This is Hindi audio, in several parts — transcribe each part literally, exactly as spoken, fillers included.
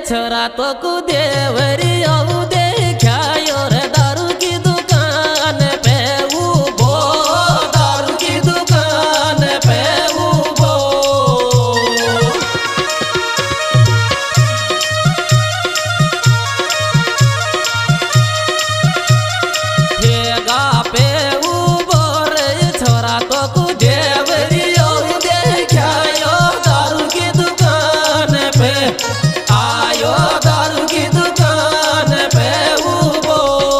छोरा तो को देवरी आऊ देखा और दारू की दुकान पे वो दारू की दुकान पे वो ठेगा पे वो बोर छोरा तो को देवरी आऊ देखा और दारू की दुकान पे आयो दारू की दुकान पे वो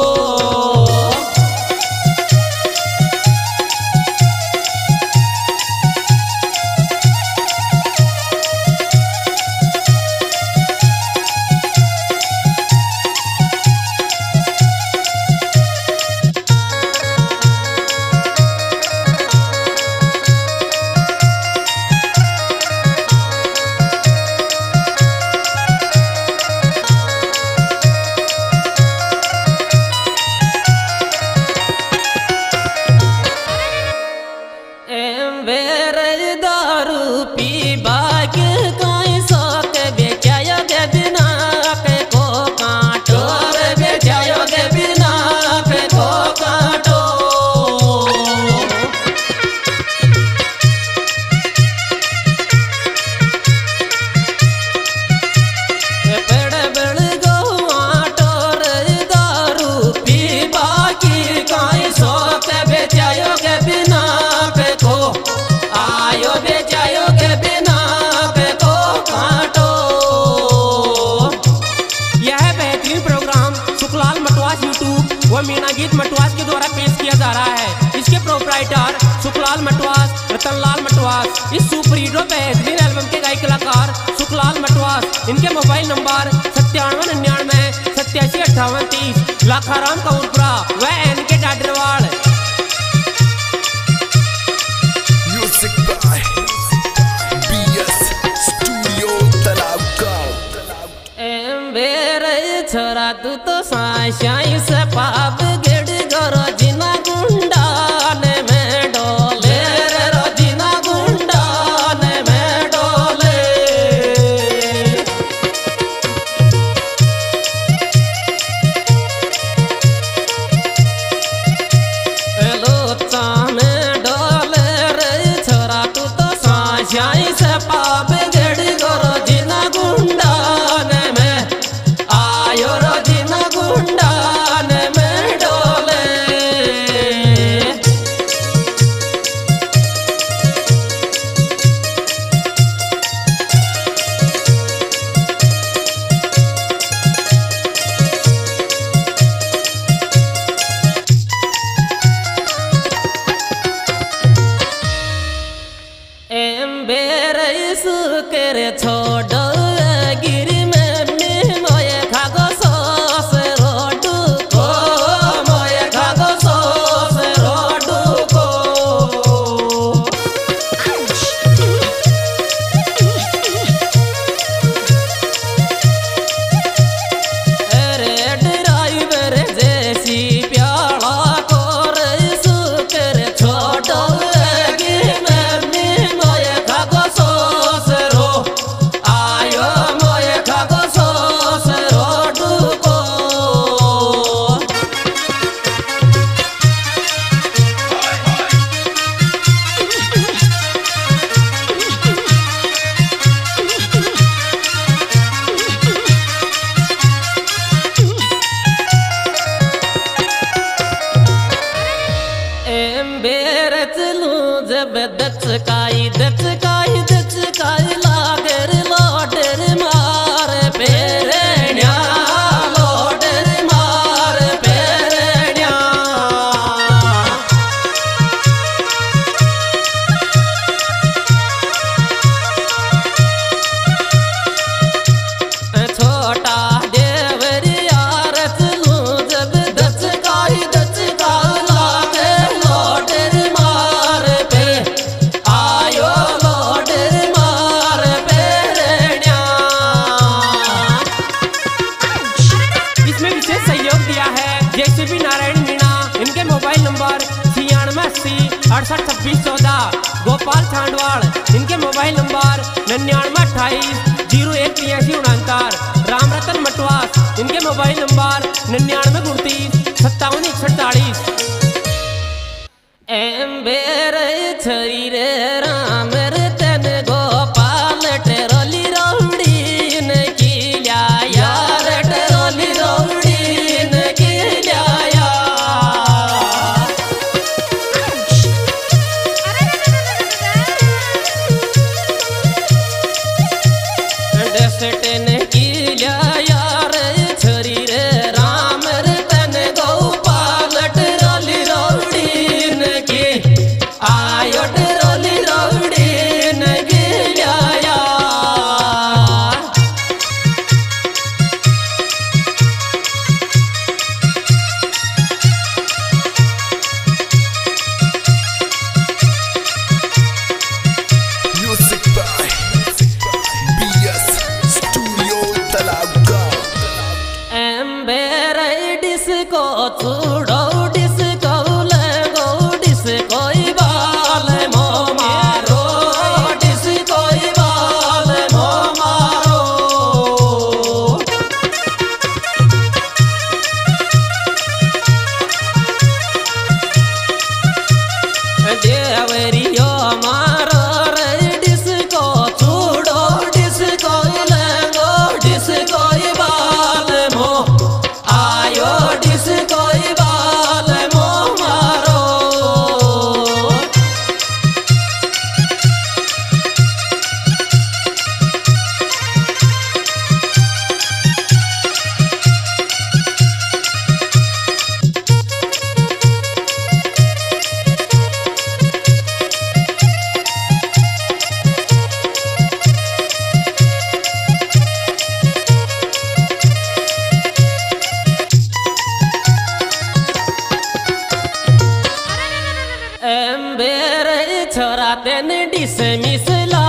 दारू पीबा के कोई शौक बेचायो के बिना के को काटो रे बेचायो के बिना के को काटो पेड़ बेड़ गो आटो रे दारू पीबा की कोई शौक बेचायो के बिना के को आयो बेचायो के बिना के को काटो। यह बेहतरीन प्रोग्राम सुखलाल मटवास यूट्यूब व मीना गीत मटवास के द्वारा पेश किया जा रहा है। इसके प्रोपराइटर सुखलाल मटवास, रतनलाल मटवास। इस सुपर हीरो बेहतरीन एल्बम के गायक कलाकार सुखलाल मटवास। इनके मोबाइल नंबर सत्तानवे निन्यानवे सत्तासी अट्ठावन तीस लाखाराम कपूरपुरा व एन के डाडरवाड़। छोरा तू तो साई से पाप गिड़ गरो जिना गुंडान में डोले रे रो जिना गुंडान में डोले लोचा में डोले रे छोरा तू तो साई से पाप गिड़ गरो जिना गुंडान में आयो रोजिना गुंडान में डोले। एम बेरे सुकर छोड़ो गिरी में मी मोये खागो सोस रोडू को मोये खागो सोस रोडू को अरे ड्राइवर जैसी प्याला को रे सुकर छोड़ो गिरी में मी मोये खागो सोस रो आयो मोये खागो सोस रोडू को एम बेर चलू जब दचकाई दचकाई दचकाई लागर लोडर मार पेरण्या लोडर मार पेरण्या छोटा देवरिया चलू जब दचकाई दचकाई लागर लोडर मार पे आयो लोडर मार पेरण्या। इसमें विशेष सहयोग दिया है जेसीबी नारायण मीणा। इनके मोबाइल नंबर छियानवे अस्सी अड़सठ छब्बीस चौदह। गोपाल छांडवाड़। इनके मोबाइल नंबर निन्यानवे अट्ठाईस जीरो एक तिरासी उनहत्तर। राम रतन मटवास, इनके मोबाइल नंबर निन्यानवे उनतीस सत्तावन इकसठ चालीस। एम्बेर छरी रे राम रतन गोपाल टेरोली रौड़ी न किल्या यार टेरोली रौड़ी न किल्या डेसटेन किल्या यार छरी रे राम रतन गोपाल टेरोली रौड़ी न की आयो टेरोली रौड़ी न किल्या Music by B S Studio Talaga. एम्बेर डिस्को छुड़ो डिस्को लगो डिस्को बाल मो मारो डिस्को बाल मो मारो देवरियो मारो रे डिस्को छुड़ो डिस्को लगो डिस्को बाल मो आयो डिस्को बाल मो मारो एम्बेर छोरा तेन डिस मिसला